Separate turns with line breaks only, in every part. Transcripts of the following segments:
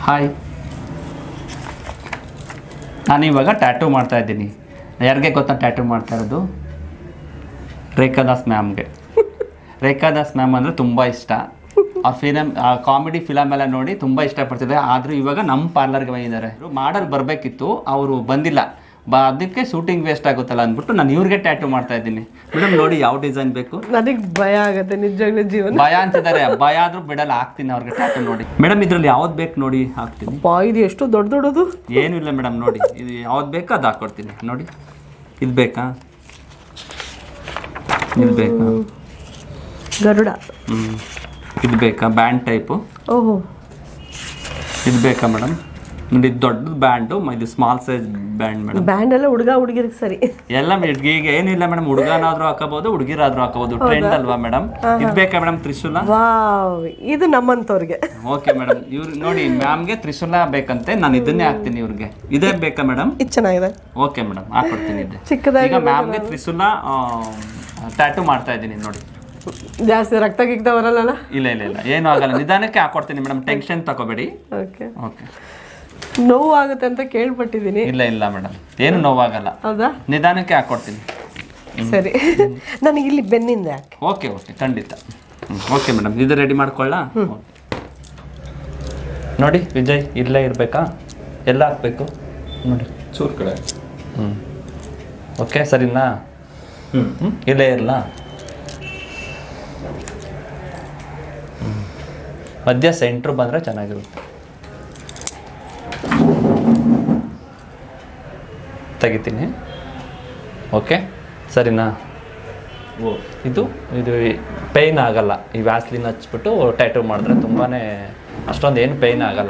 Hi, ನಾನಿವಾಗ tattoo ಮಾಡ್ತಾ ಇದ್ದೀನಿ. ಯಾರಿಗೆ ಗೊತ್ತಾ ಟ್ಯಾಟೂ ಮಾಡ್ತಾ ಇರೋದು? ರೇಖಾದಾಸ್ ಮ್ಯಾಮ್ಗೆ. ರೇಖಾದಾಸ್ ಮ್ಯಾಮ್ ಅಂದರೆ ತುಂಬ ಇಷ್ಟ. ಕಾಮಿಡಿ ಫಿಲಮ್ ಎಲ್ಲ ನೋಡಿ ತುಂಬ ಇಷ್ಟಪಡ್ತಿದ್ದಾರೆ. ಆದರೂ ಇವಾಗ ನಮ್ಮ ಪಾರ್ಲರ್ಗೆ ಬಂದಿದ್ದಾರೆ. ಮಾಡಲ್ ಬರಬೇಕಿತ್ತು, ಅವರು ಬಂದಿಲ್ಲ. ಅದಕ್ಕೆ ಶೂಟಿಂಗ್ ವೇಸ್ಟ್ ಆಗುತ್ತಲ್ಲ ಅಂದ್ಬಿಟ್ಟು ನಾನು ಇವ್ರಿಗೆ ಟ್ಯಾಟೂ ಮಾಡ್ತಾ ಇದ್ದೀನಿ. ಮೇಡಮ್ ನೋಡಿ ಯಾವ ಡಿಸೈನ್ ಬೇಕು?
ನನಗೆ ಭಯ ಆಗುತ್ತೆ ನಿಜವಾಗ್ಲೂ ಜೀವನ.
ಭಯ ಅಂತಿದ್ದಾರೆ, ಭಯ ಆದ್ರೂ ಬಿಡಲ್ಲ, ಹಾಕ್ತೀನಿ ಅವ್ರಿಗೆ ಟ್ಯಾಟೂ. ನೋಡಿ ಮೇಡಮ್ ಇದ್ರಲ್ಲಿ ಯಾವ್ದು ಬೇಕು ನೋಡಿ ಹಾಕ್ತೀನಿ.
ಇದು ಎಷ್ಟು ದೊಡ್ಡ ದೊಡ್ಡದು?
ಏನೂ ಇಲ್ಲ ಮೇಡಮ್, ನೋಡಿ ಇದು ಯಾವ್ದು ಬೇಕೋ ಅದು ಹಾಕ್ಕೊಡ್ತೀನಿ. ನೋಡಿ ಇದು ಬೇಕಾ, ಇದು ಬೇಕಾ,
ಗರುಡ,
ಇದು ಬೇಕಾ, ಬ್ಯಾಂಡ್ ಟೈಪು,
ಓಹೋ
ಇದು ಬೇಕಾ ಮೇಡಮ್? ನೋಡಿ ಇದು ದೊಡ್ಡ ಬ್ಯಾಂಡು, ಇದು small size band madam.
Band ಎಲ್ಲ ಹುಡುಗ ಹುಡುಗಿರಿಗೆ ಸರಿ
ಎಲ್ಲ ಈಗ ಏನಿಲ್ಲ ಮೇಡಮ್, ಹುಡುಗನಾದ್ರೂ ಹಾಕೋಬಹುದು, ಹುಡುಗಿರಾದ್ರೂ ಹಾಕೋಬಹುದು, ಟ್ರೆಂಡ್ ಅಲ್ವಾ ಮೇಡಮ್? ಇದು ಬೇಕಾ ಮೇಡಮ್ ತ್ರಿಶೂಲ?
ವಾವ್, ಇದು ನಮ್ಮಂತವ್ರಿಗೆ.
ಓಕೆ ಮೇಡಮ್, ಇವ್ರು ನೋಡಿ ಮ್ಯಾಮ್ಗೆ ತ್ರಿಶೂಲ ಬೇಕಂತೆ, ನಾನು ಇದನ್ನೇ ಹಾಕ್ತೀನಿ ಇವ್ರಿಗೆ. ಇದೇ ಬೇಕಾ ಮೇಡಮ್?
ಇದು ಚೆನ್ನಾಗಿದೆ.
ಓಕೆ ಮೇಡಮ್, ಹಾಕೊಡ್ತೀನಿ. ಇದೆ
ಚಿಕ್ಕದಾಗಿ.
ಈಗ ಮ್ಯಾಮ್ಗೆ ತ್ರಿಶೂಲ ಟ್ಯಾಟೂ ಮಾಡ್ತಾ ಇದ್ದೀನಿ ನೋಡಿ.
ಜಾಸ್ತಿ ರಕ್ತ ಗಿಕ್ತ ಬರಲ್ಲ?
ಇಲ್ಲ ಇಲ್ಲ ಇಲ್ಲ, ಏನೂ ಆಗಲ್ಲ, ನಿಧಾನಕ್ಕೆ ಹಾಕೊಡ್ತೀನಿ ಮೇಡಮ್, ಟೆನ್ಷನ್ ತಗೋಬೇಡಿ.
Okay
okay.
ನೋವು ಆಗುತ್ತೆ ಅಂತ ಕೇಳ್ಪಟ್ಟಿದ್ದೀನಿ.
ಇಲ್ಲ ಇಲ್ಲ ಮೇಡಮ್, ಏನು ನೋವಾಗಲ್ಲ.
ಹೌದಾ?
ನಿಧಾನಕ್ಕೆ ಹಾಕೊಡ್ತೀನಿ.
ಸರಿ, ನನಗೆ ಇಲ್ಲಿ ಬೆನ್ನಿಂದ ಯಾಕೆ?
ಓಕೆ ಓಕೆ, ಖಂಡಿತ. ಓಕೆ ಮೇಡಮ್, ಇದು ರೆಡಿ ಮಾಡ್ಕೊಳ್ಳ. ನೋಡಿ ವಿಜಯ್, ಇಲ್ಲೇ ಇರಬೇಕಾ? ಎಲ್ಲ ಹಾಕ್ಬೇಕು ನೋಡಿ,
ಚೂರು ಕಡೆ.
ಓಕೆ ಸರಿನಾ? ಇಲ್ಲೇ ಇರಲ್ಲ. ಮಧ್ಯ ಸೆಂಟ್ರ್ ಬಂದರೆ ಚೆನ್ನಾಗಿರುತ್ತೆ. ತೆಗಿತೀನಿ. ಓಕೆ ಸರಿನಾ? ಇದು ಇದು ಪೇಯ್ನ್ ಆಗಲ್ಲ. ಈ ವ್ಯಾಸ್ಲಿನ್ ಹಚ್ಬಿಟ್ಟು ಟ್ಯಾಟೂ ಮಾಡಿದ್ರೆ ತುಂಬಾ ಅಷ್ಟೊಂದು ಏನು ಪೇಯ್ನ್ ಆಗಲ್ಲ.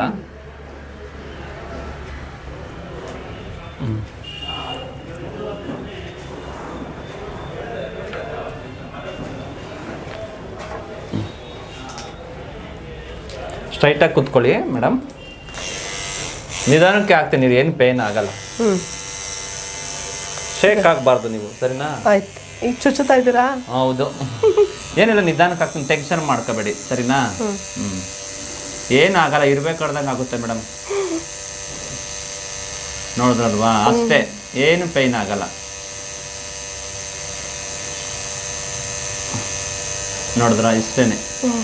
ಸ್ಟ್ರೈಟಾಗಿ ಕೂತ್ಕೊಳ್ಳಿ ಮೇಡಮ್, ನಿಧಾನಕ್ಕೆ ಹಾಕ್ತೀನಿ, ಏನು ಪೇಯ್ನ್ ಆಗಲ್ಲ. ಶೇಕ್ ಆಗಬಾರ್ದು ನೀವು, ಸರಿನಾ?
ಆಯ್ತು. ಈಗ ಚುಚ್ಚುತ್ತಾ ಇದ್ದೀರಾ?
ಹೌದು. ಏನಿಲ್ಲ, ನಿಧಾನಕ್ಕೆ ಹಾಕ್ತೀನಿ, ಟೆನ್ಷನ್ ಮಾಡ್ಕೋಬೇಡಿ, ಸರಿನಾ? ಏನಾಗಲ್ಲ, ಇರ್ಬೇಕಾಡ್ದಂಗೆ ಆಗುತ್ತೆ ಮೇಡಮ್. ನೋಡಿದ್ರಲ್ವಾ, ಅಷ್ಟೇ, ಏನು ಪೇಯ್ನ್ ಆಗಲ್ಲ. ನೋಡಿದ್ರ, ಇಷ್ಟೇನೆ.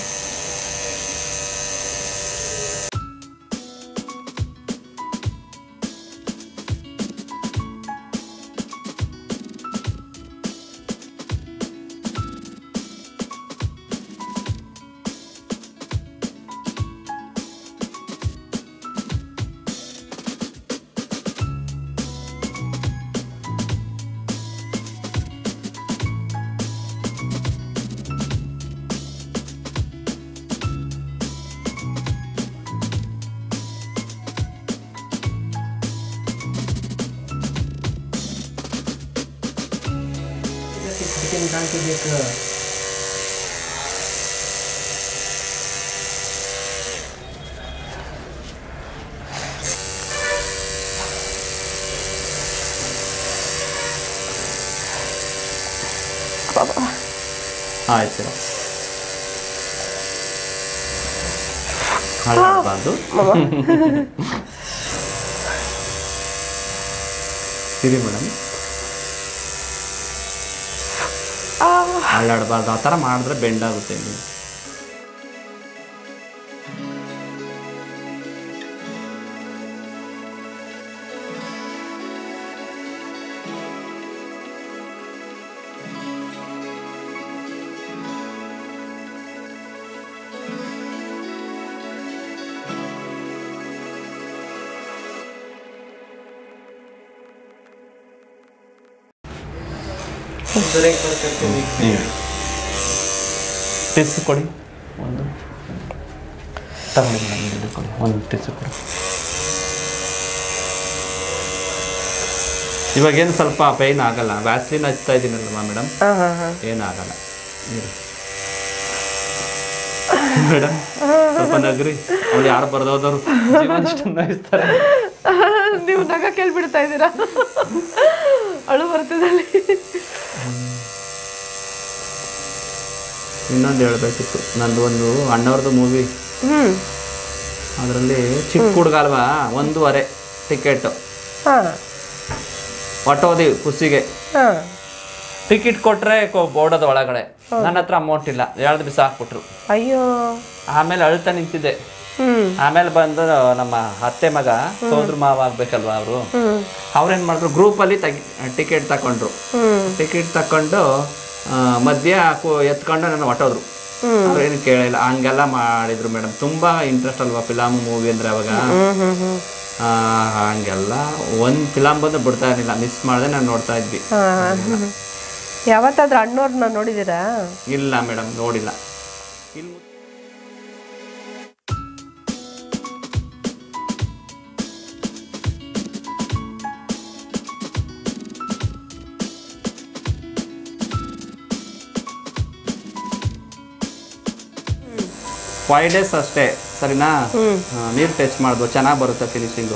ಆಯ್ತು, ಹಾಳಾಡಬಾರ್ದು. ಸರಿ ಮೇಡಮ್, ಹಾಳಾಡಬಾರ್ದು, ಆ ಥರ ಮಾಡಿದ್ರೆ ಬೆಂಡ್ ಆಗುತ್ತೆ. ಟಿಸ್ಸು ಕೊಡಿ, ಒಂದು ತಗೊಳ್ಳಿ ಮೇಡಮ್, ಕೊಡಿ ಒಂದು ಟಿಸ್ಸು ಕೊಡಿ. ಇವಾಗೇನು ಸ್ವಲ್ಪ ಪೈನ್ ಆಗಲ್ಲ, ವ್ಯಾಸ್ಲಿನ್ ಹಚ್ತಾ ಇದ್ದೀನಲ್ವಾ ಮೇಡಮ್, ಏನಾಗಲ್ಲ. ಮೇಡಮ್ ಸ್ವಲ್ಪ ನಗ್ರಿ, ಅವ್ರು ಯಾರು ಬರ್ದೋದವ್ರು ಜೀವನ ಇಷ್ಟು ನಗಿಸ್ತಾರೆ.
ನೀವು ನಗ ಕೇಳ್ಬಿಡ್ತಾ ಇದ್ದೀರಾ, ಅಳು ಬರ್ತದಲ್ಲಿ.
ಇನ್ನೊಂದು ಹೇಳಬೇಕಿತ್ತು, ನಂದು ಒಂದು ಅಣ್ಣವ್ರದ್ದು ಮೂವಿ, ಅದರಲ್ಲಿ ಚಿಕ್ಕ ಹುಡುಗ ಅಲ್ವಾ 1.5 ಟಿಕೆಟು ಹೊಟ್ಟೋದಿ ಖುಷಿಗೆ ಟಿಕೆಟ್ ಕೊಟ್ರೆ ಬೋರ್ಡದ ಒಳಗಡೆ ನನ್ನ ಹತ್ರ ಅಮೌಂಟ್ ಇಲ್ಲ 2 ದಿವಸ ಹಾಕ್ಬಿಟ್ರು.
ಅಯ್ಯೋ.
ಆಮೇಲೆ ಅಳ್ತಾ ನಿಂತಿದ್ದೆ. ಆಮೇಲೆ ಬಂದು ನಮ್ಮ ಅತ್ತೆ ಮಗ ಸೋದ್ರ ಮಾವ ಆಗ್ಬೇಕಲ್ವಾ ಅವರು ಅವ್ರೇನ್ ಮಾಡಿದ್ರು ಗ್ರೂಪಲ್ಲಿ ಟಿಕೆಟ್ ತಕೊಂಡ್ರು. ಟಿಕೆಟ್ ತಕೊಂಡು ಮಧ್ಯ ಎತ್ಕೊಂಡು ನನ್ನ ಹೊಟ್ಟೋದ್ರು. ಅವ್ರೇನು ಕೇಳಿಲ್ಲ, ಹಂಗೆಲ್ಲ ಮಾಡಿದ್ರು ಮೇಡಮ್. ತುಂಬಾ ಇಂಟ್ರೆಸ್ಟ್ ಅಲ್ವಾ ಫಿಲಮ್ ಮೂವಿ ಅಂದ್ರೆ ಅವಾಗ. ಹಂಗೆಲ್ಲ ಒಂದ್ ಫಿಲಮ್ ಬಂದು ಬಿಡ್ತಾ ಇರ್ಲಿಲ್ಲ, ಮಿಸ್ ಮಾಡದೆ ನಾನು ನೋಡ್ತಾ ಇದ್ವಿ.
ಯಾವತ್ತಾದ್ರೂ ಅಣ್ಣವ್ರನ್ನ ನೋಡಿದೀರಾ?
ಇಲ್ಲ ಮೇಡಮ್, ನೋಡಿಲ್ಲ. ಫೈವ್ ಡೇಸ್ ಅಷ್ಟೇ, ಸರಿನಾ? ನೀರು ಟೆಸ್ಟ್ ಮಾಡಿದ್ವು, ಚೆನ್ನಾಗಿ ಬರುತ್ತೆ ಫಿನಿಶಿಂಗು.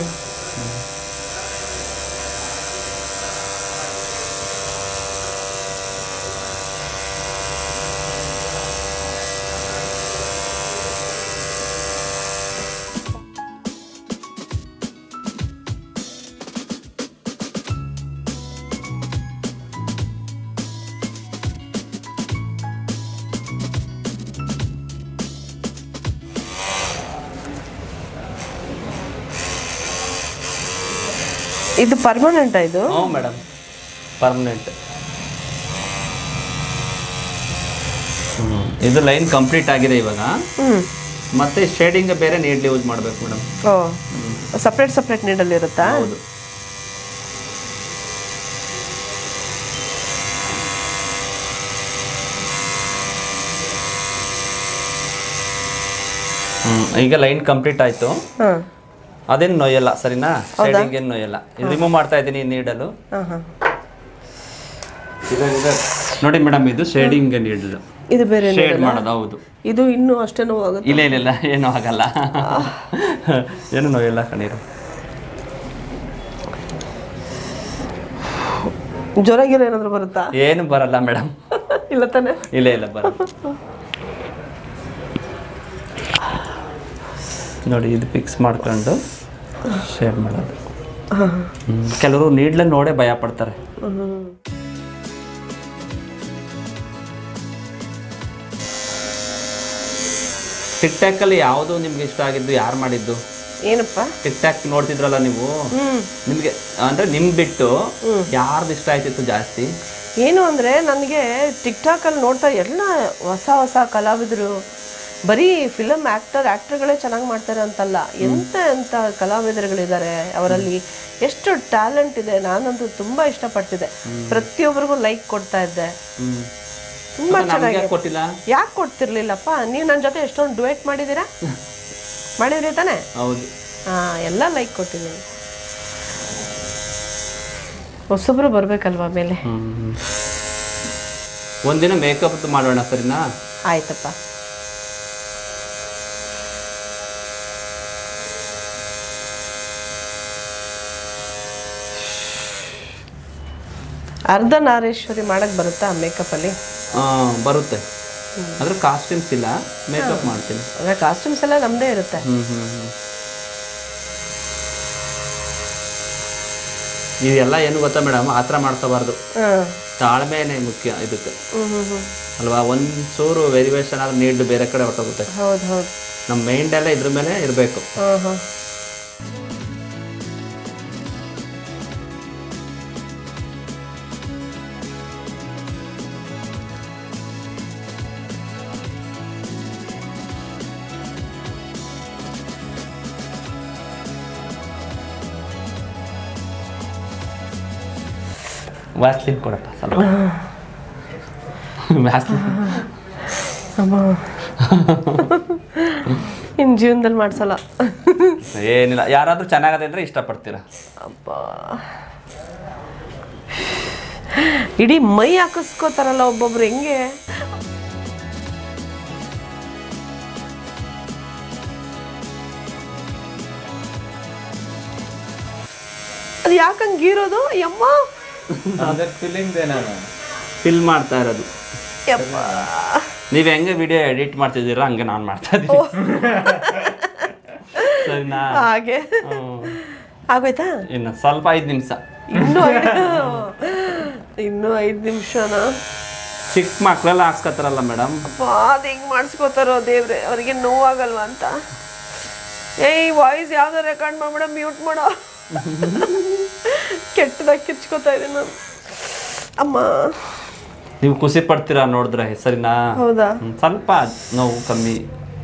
ಇದು ಪರ್ಮನೆಂಟ್ ಇದು?
ಹ್ಞೂ ಮೇಡಮ್, ಪರ್ಮನೆಂಟ್. ಇದು ಲೈನ್ ಕಂಪ್ಲೀಟ್ ಆಗಿದೆ ಇವಾಗ. ಮತ್ತೆ ಶೇಡಿಂಗ್ ಬೇರೆ ನೀಡ್ಲಿ ಯೂಸ್ ಮಾಡಬೇಕು ಮೇಡಮ್.
ಸಪ್ರೇಟ್ ನೀಡಲ್ ಇರುತ್ತಾ?
ಹೌದು. ಈಗ ಲೈನ್ ಕಂಪ್ಲೀಟ್ ಆಯ್ತು. ಅದೇನು ನೋಯಲ್ಲ, ಸರಿನಾ? ಶೇಡಿಂಗ್ ಏನು ನೋಯಲ್ಲ. ಇದು ರಿಮೂವ್ ಮಾಡ್ತಾ ಇದ್ದೀನಿ ನೀಡಲು. ನೋಡಿ ಮೇಡಮ್, ಇದು ಶೇಡಿಂಗ್ ನೀಡಲು.
ಇದು ಬೇರೆ
ಶೇಡ್ ಮಾಡೋದು. ಹೌದು.
ಇದು ಇನ್ನೂ ಅಷ್ಟೇ ನೋವಾಗುತ್ತೆ?
ಇಲ್ಲ, ಏನೂ ಆಗಲ್ಲ. ಏನು ನೋಯಲ್ಲ ಕಣೀರು.
ಜ್ವರ ಏನಾದ್ರು ಬರುತ್ತಾ?
ಏನು ಬರಲ್ಲ ಮೇಡಮ್.
ಇಲ್ಲ ತಾನೆ?
ಇಲ್ಲ ಬರಲ್ಲ. ನೋಡಿ, ಇದು ಫಿಕ್ಸ್ ಮಾಡ್ಕೊಂಡು ಶೇಡ್ ಮಾಡೋದು. ಕೆಲವರು ನೀಡ್ಲ ನೋಡೇ ಭಯ ಪಡ್ತಾರೆ. ಟಿಕ್ ಟಾಕ್ ಅಲ್ಲಿ ಯಾವುದು ನಿಮ್ಗೆ ಇಷ್ಟ ಆಗಿದ್ದು? ಯಾರು ಮಾಡಿದ್ದು?
ಏನಪ್ಪ? ಟಿಕ್
ಟಾಕ್ ನೋಡ್ತಿದ್ರಲ್ಲ ನೀವು, ನಿಮ್ಗೆ ಅಂದ್ರೆ ನಿಮ್ ಬಿಟ್ಟು ಯಾರ್ದು ಇಷ್ಟ ಆಯ್ತಿತ್ತು ಜಾಸ್ತಿ?
ಏನು ಅಂದ್ರೆ ನನಗೆ ಟಿಕ್ ಟಾಕ್ ಅಲ್ಲಿ ನೋಡ್ತಾ ಎಲ್ಲ ಹೊಸ ಕಲಾವಿದರು, ಬರೀ ಫಿಲಮ್ ಆಕ್ಟರ್ಗಳೇ ಚೆನ್ನಾಗಿ ಮಾಡ್ತಾರೆ ಅಂತಲ್ಲ, ಎಂತ ಕಲಾವಿದರುಗಳಿದ್ದಾರೆ ಅವರಲ್ಲಿ, ಎಷ್ಟು ಟ್ಯಾಲೆಂಟ್ ಇದೆ. ನಾನಂತೂ ತುಂಬಾ ಇಷ್ಟಪಡ್ತಿದ್ದೆ, ಪ್ರತಿಯೊಬ್ಬರಿಗೂ ಲೈಕ್ ಕೊಡ್ತಾ ಇದ್ದೆ. ತುಂಬಾ ಚೆನ್ನಾಗಿ. ಯಾಕೆ ಕೊಡ್ತಿರ್ಲಿಲ್ಲಪ್ಪ? ನೀವು ನನ್ನ ಜೊತೆ ಎಷ್ಟೊಂದು ಡುಯೆಟ್ ಮಾಡಿದ್ದೀರಾ? ಮಾಡಿದ್ರಿ ತಾನೆ?
ಹೌದು.
ಎಲ್ಲ ಲೈಕ್ ಕೊಟ್ಟಿದ್ದೀನಿ. ಹೊಸಬ್ರು ಬರ್ಬೇಕಲ್ವಾ ಮೇಲೆ.
ಒಂದಿನ ಮೇಕಪ್ ಮಾಡೋಣ, ಸರಿನಾ?
ಆಯ್ತಪ್ಪ. ಅರ್ಧನಾರೀಶ್ವರಿ ಮಾಡಕ್ ಬರುತ್ತಾ ಮೇಕಪ್ ಅಲ್ಲಿ?
ಬರುತ್ತೆ, ಆದ್ರೆ ಕಾಸ್ಟ್ಯೂಮ್ಸ್ ಇಲ್ಲ, ಮೇಕಪ್ ಮಾಡ್ತೀನಿ.
ಕಾಸ್ಟ್ಯೂಮ್ಸ್ ಎಲ್ಲ ನಮ್ದೇ ಇರುತ್ತೆ.
ಇದೆಲ್ಲ ಏನು ಗೊತ್ತಾ ಮೇಡಮ್, ಆ ಥರ ಮಾಡ್ಕೋಬಾರ್ದು. ತಾಳ್ಮೆನೇ ಮುಖ್ಯ ಇದಕ್ಕೆ ಅಲ್ವಾ? ಒಂಚೂರು ವೆರಿವೇಷನ್ ಆದ್ರೆ ನೀಡ್ಲು ಬೇರೆ ಕಡೆ ಹೊರಟೋಗುತ್ತೆ. ನಮ್ಮ ಮೈಂಡ್ ಎಲ್ಲ ಇದ್ರ ಮೇಲೆ ಇರಬೇಕು. ವ್ಯಾಸ್ಲಿನ್ ಕೊಡಪ್ಪ ಸ್ವಲ್ಪ. ವ್ಯಾಸ್ಲಿನ್
ಇನ್ನು ಜೀವನದಲ್ಲಿ ಮಾಡ್ಸಲ್ಲ.
ಏನಿಲ್ಲ, ಯಾರಾದ್ರೂ ಚೆನ್ನಾಗದೆ ಅಂದ್ರೆ ಇಷ್ಟಪಡ್ತೀರಾ?
ಅಪ್ಪ, ಇಡೀ ಮೈ ಹಾಕಿಸ್ಕೋತಾರಲ್ಲ ಒಬ್ಬೊಬ್ರು, ಹೆಂಗೆ? ಅದು ಯಾಕಂಗೆ ಗೀರೋದು? ಯಮ್ಮ,
ಫಿಲ್ ಮಾಡ್ತಾ ಇರೋದು. ನೀವು ಹೆಂಗೆ ವಿಡಿಯೋ ಎಡಿಟ್ ಮಾಡ್ತಿದ್ದೀರಾ ಹಂಗೆ ನಾನು ಮಾಡ್ತಾ ಇದ್ದೀನಿ. ಸರಿನಾ?
ಹಾಗೆ ಆಗೋಯ್ತಾ?
ಇನ್ನು ಸ್ವಲ್ಪ 5 ನಿಮಿಷ.
ಇನ್ನೂ 5 ನಿಮಿಷನಾ?
ಚಿಕ್ಕ ಮಕ್ಕಳೆಲ್ಲ ಹಾಕ್ಸ್ಕೊತಾರಲ್ಲ ಮೇಡಮ್.
ಅದು ಹೆಂಗ್ ಮಾಡಿಸ್ಕೋತಾರೋ ದೇವ್ರೆ, ಅವ್ರಿಗೆ ನೋವಾಗಲ್ವಾ ಅಂತ. ಏಯ್ ವಾಯ್ಸ್ ಯಾವ್ದೋ ರೆಕಾರ್ಡ್ ಮಾಡ್ಬೇಡ, ಮ್ಯೂಟ್ ಮಾಡೋ. ಕೆಟ್ಟದಾಗಿ ಕಿರ್ಚ್ಕೋತಾ ಇದ್ದೀನಿ ನಾನು. ಅಮ್ಮ
ನೀವು ಖುಷಿ ಪಡ್ತೀರಾ ನೋಡಿದ್ರೆ, ಸರಿನಾ?
ಹೌದಾ?
ಸ್ವಲ್ಪ ನೋವು ಕಮ್ಮಿ.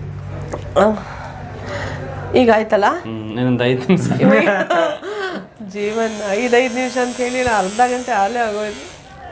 ಈಗ ಆಯ್ತಲ್ಲ?
ಇನ್ನೊಂದು 5 ನಿಮಿಷ.
ಜೀವನ್ 5 ನಿಮಿಷ ಅಂತ ಹೇಳಿ ಅರ್ಧ ಗಂಟೆ ಆಲೇ ಆಗೋಯ್ತು.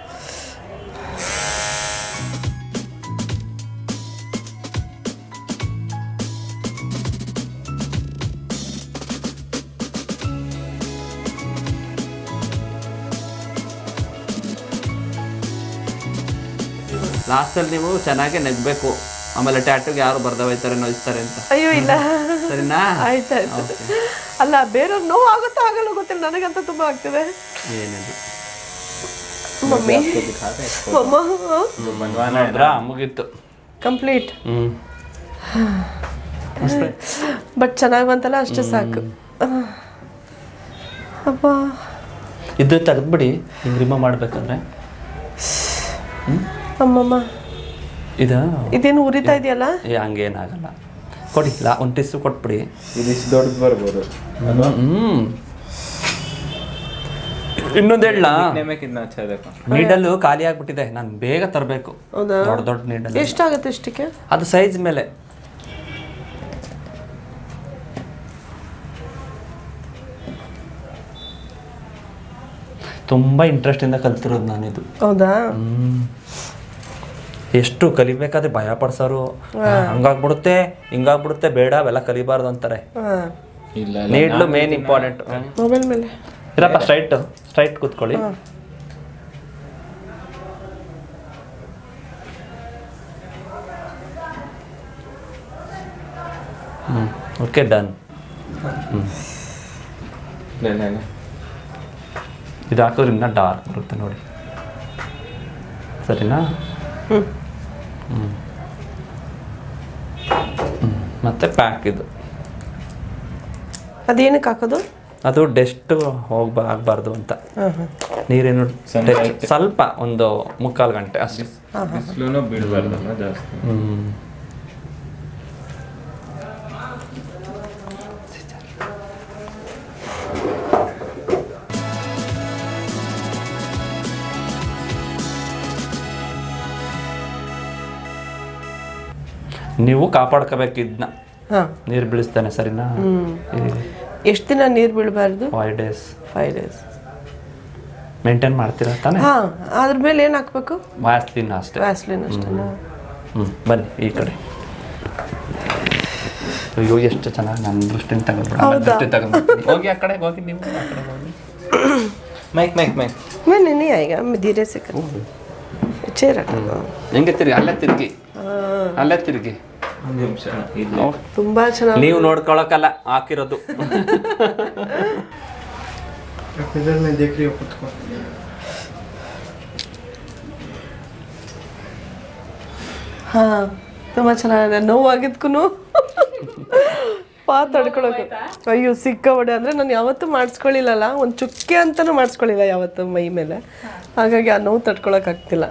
ಲಾಸ್ಟಲ್ಲಿ ನೀವು ಚೆನ್ನಾಗಿ ನಗ್ಬೇಕು, ಆಮೇಲೆ ಟ್ಯಾಟೂಗೆ ಯಾರು ಬರ್ದವೈತಾರೆ ನೋಯಿಸ್ತಾರೆ ಅಂತ.
ಅಯ್ಯೋ ಇಲ್ಲ,
ಸರಿನಾ?
ಆಯ್ತಾಯ್ತು. ಅಲ್ಲ ಬೇರೆಯವ್ರು ನೋವು ಆಗುತ್ತಾ ಆಗಲ್ಲ ಗೊತ್ತಿಲ್ಲ, ನನಗಂತ ತುಂಬಾ ಆಗ್ತದೆ.
ಏನಿದು
ಮಮ್ಮಿ
ಮುಗೀತು,
ಕಂಪ್ಲೀಟ್. ಬಟ್ ಚೆನ್ನಾಗಿ ಬಂತಲ್ಲ, ಅಷ್ಟೇ ಸಾಕು. ಅಪ್ಪ
ಇದು ತೆಗೆದ್ಬಿಡಿ, ಹಿಂಗೆ ರಿಮೂವ್ ಮಾಡ್ಬೇಕಂದ್ರೆ.
ಅಮ್ಮಮ್ಮ ಇದೇನು ಉರಿತಾ ಇದೆಯಲ್ಲ?
ಹಂಗೇನಾಗಲ್ಲ, ಕೊಡಿ. ಒಂದು ಟಿಸ್ಸು ಕೊಟ್ಬಿಡಿ.
ಇದಿಷ್ಟು ದೊಡ್ಡದು ಬರ್ಬೋದು.
ಇನ್ನೊಂದು ಹೇಳ, ನೀಡಲು ಖಾಲಿ ಆಗ್ಬಿಟ್ಟಿದೆ, ನಾನು ಬೇಗ ತರಬೇಕು. ದೊಡ್ಡ ದೊಡ್ಡ ನೀಡಲ್
ಎಷ್ಟಾಗುತ್ತೆ ಇಷ್ಟಕ್ಕೆ?
ಅದು ಸೈಜ್ ಮೇಲೆ. ತುಂಬಾ ಇಂಟ್ರೆಸ್ಟ್ ಇಂದ ಕಲ್ತಿರೋದು ನಾನು ಇದು.
ಹೌದಾ?
ಎಷ್ಟು ಕಲಿಬೇಕಾದ್ರೆ ಭಯ ಪಡ್ಸೋರು, ಹಂಗಾಗ್ಬಿಡುತ್ತೆ ಹಿಂಗಾಗ್ಬಿಡುತ್ತೆ, ಬೇಡ ಅವೆಲ್ಲ ಕಲಿಬಾರ್ದು ಅಂತಾರೆ. Needle main important.
ಮೊಬೈಲ್ ಮೇಲೆ
ಇರಪ್ಪ, ಸ್ಟ್ರೈಟ್ ಕೂತ್ಕೊಳ್ಳಿ. Okay, done. ಇದು ಹಾಕಿದ್ರೆ ಇನ್ನೂ ಡಾರ್ಕ್ ಬರುತ್ತೆ ನೋಡಿ, ಸರಿನಾ? ಮತ್ತೆ ಪ್ಯಾಕ್. ಇದು
ಅದೇನಕ್ಕೆ ಹಾಕೋದು?
ಅದು ಡಸ್ಟ್ ಆಗಬಾರ್ದು ಅಂತ. ನೀರೇನು ಸ್ವಲ್ಪ ಒಂದು 3/4 ಗಂಟೆ ಅಷ್ಟೇ.
ಬೀಳಬಾರ್ದಲ್ಲ ಜಾಸ್ತಿ.
ನೀವು ಕಾಪಾಡ್ಕೋಬೇಕು ಇದನ್ನ, ನೀರು ಬೀಳಿಸ್ತಾನೆ, ಸರಿನಾ?
ಎಷ್ಟು ದಿನ ನೀರು ಬೀಳಬಾರ್ದು?
5 ಡೇಸ್.
5 ಡೇಸ್
ಮೇಂಟೈನ್ ಮಾಡ್ತೀರಾ ತಾನೆ?
ಅದ್ರ ಮೇಲೆ ಏನು ಹಾಕ್ಬೇಕು?
ವ್ಯಾಸ್ಲಿನ್ ಅಷ್ಟೇ.
ವ್ಯಾಸ್ಲಿನ್ ಅಷ್ಟೇನಾ?
ಬನ್ನಿ ಈ ಕಡೆ. ಅಯ್ಯೋ ಎಷ್ಟು ಚೆನ್ನಾಗಿ ನನ್ನ ದೃಷ್ಟಿನ ತಗೊಂಡ್ಬಿಡ. ಹೋಗಿ ಆ ಕಡೆ ಹೋಗಿ, ನೀವು ಆ ಕಡೆ ಹೋಗಿ. ಮೈಕ್
नहीं आएगा, मैं धीरे से करूँगी. चेयर
ಹೆಂಗೆ ತಿರುಗಿ, ಅಲ್ಲೇ ತಿರುಗಿ, ಅಲ್ಲೇ ತಿರುಗಿ.
ತುಂಬಾ ಚೆನ್ನಾಗಿ.
ನೀವು ನೋಡ್ಕೊಳಕಲ್ಲ ಹಾಕಿರೋದು.
ಹಾ, ತುಂಬಾ ಚೆನ್ನಾಗಿದೆ. ನೋವಾಗಿದ್ಕೂ ತಡ್ಕೊಳಕ್ಕೆ. ಅಯ್ಯೋ ಸಿಕ್ಕಾಬಡೆ. ಅಂದರೆ ನಾನು ಯಾವತ್ತೂ ಮಾಡಿಸ್ಕೊಳ್ಳಿಲ್ಲಲ್ಲ, ಒಂದು ಚುಕ್ಕೆ ಅಂತಲೂ ಮಾಡಿಸ್ಕೊಳ್ಳಿಲ್ಲ ಯಾವತ್ತು ಮೈ ಮೇಲೆ, ಹಾಗಾಗಿ ಆ ನೋವು ತಡ್ಕೊಳಕ್ಕಾಗ್ತಿಲ್ಲ.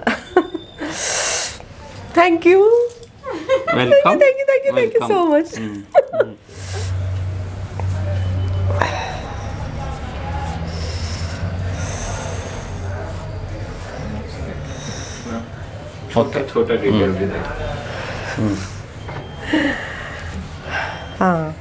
Thank you, thank you so much.
छोटा डिटेल भी
हाँ